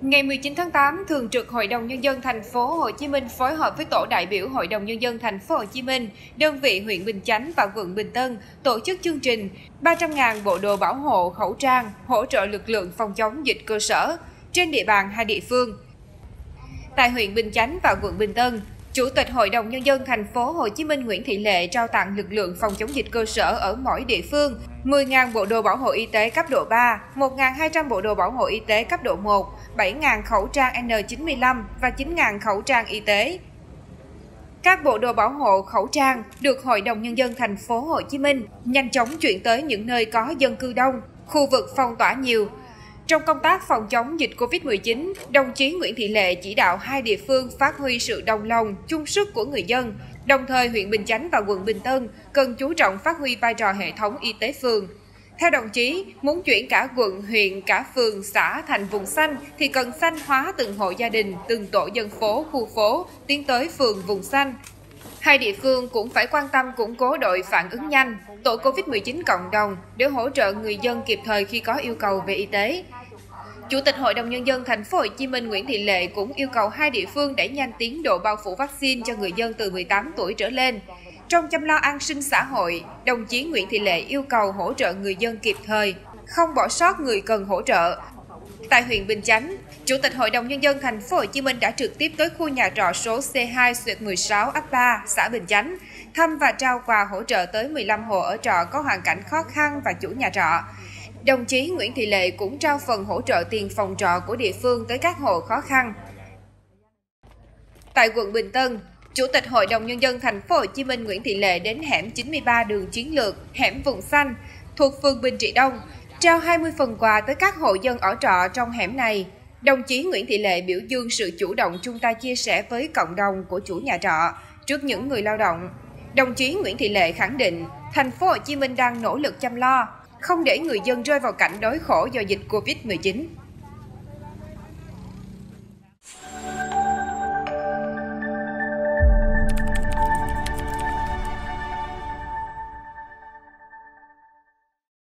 Ngày 19 tháng 8, Thường trực Hội đồng Nhân dân thành phố Hồ Chí Minh phối hợp với Tổ đại biểu Hội đồng Nhân dân thành phố Hồ Chí Minh, đơn vị huyện Bình Chánh và quận Bình Tân tổ chức chương trình 300.000 bộ đồ bảo hộ, khẩu trang, hỗ trợ lực lượng phòng chống dịch cơ sở trên địa bàn hai địa phương. Tại huyện Bình Chánh và quận Bình Tân, Chủ tịch Hội đồng Nhân dân thành phố Hồ Chí Minh Nguyễn Thị Lệ trao tặng lực lượng phòng chống dịch cơ sở ở mỗi địa phương 10.000 bộ đồ bảo hộ y tế cấp độ 3, 1.200 bộ đồ bảo hộ y tế cấp độ 1, 7.000 khẩu trang N95 và 9.000 khẩu trang y tế. Các bộ đồ bảo hộ, khẩu trang được Hội đồng Nhân dân thành phố Hồ Chí Minh nhanh chóng chuyển tới những nơi có dân cư đông, khu vực phong tỏa nhiều. Trong công tác phòng chống dịch Covid-19, đồng chí Nguyễn Thị Lệ chỉ đạo hai địa phương phát huy sự đồng lòng, chung sức của người dân. Đồng thời, huyện Bình Chánh và quận Bình Tân cần chú trọng phát huy vai trò hệ thống y tế phường. Theo đồng chí, muốn chuyển cả quận, huyện, cả phường, xã thành vùng xanh thì cần xanh hóa từng hộ gia đình, từng tổ dân phố, khu phố, tiến tới phường vùng xanh. Hai địa phương cũng phải quan tâm củng cố đội phản ứng nhanh, tổ Covid-19 cộng đồng để hỗ trợ người dân kịp thời khi có yêu cầu về y tế. Chủ tịch Hội đồng Nhân dân thành phố Hồ Chí Minh Nguyễn Thị Lệ cũng yêu cầu hai địa phương đẩy nhanh tiến độ bao phủ vaccine cho người dân từ 18 tuổi trở lên. Trong chăm lo an sinh xã hội, đồng chí Nguyễn Thị Lệ yêu cầu hỗ trợ người dân kịp thời, không bỏ sót người cần hỗ trợ. Tại huyện Bình Chánh, Chủ tịch Hội đồng Nhân dân thành phố Hồ Chí Minh đã trực tiếp tới khu nhà trọ số C2/16 ấp 3, xã Bình Chánh, thăm và trao quà hỗ trợ tới 15 hộ ở trọ có hoàn cảnh khó khăn và chủ nhà trọ. Đồng chí Nguyễn Thị Lệ cũng trao phần hỗ trợ tiền phòng trọ của địa phương tới các hộ khó khăn. Tại quận Bình Tân, Chủ tịch Hội đồng Nhân dân thành phố Hồ Chí Minh Nguyễn Thị Lệ đến hẻm 93 đường Chiến lược, hẻm Vùng Xanh, thuộc phường Bình Trị Đông, trao 20 phần quà tới các hộ dân ở trọ trong hẻm này. Đồng chí Nguyễn Thị Lệ biểu dương sự chủ động chung tay chia sẻ với cộng đồng của chủ nhà trọ trước những người lao động. Đồng chí Nguyễn Thị Lệ khẳng định, thành phố Hồ Chí Minh đang nỗ lực chăm lo, không để người dân rơi vào cảnh đói khổ do dịch Covid-19.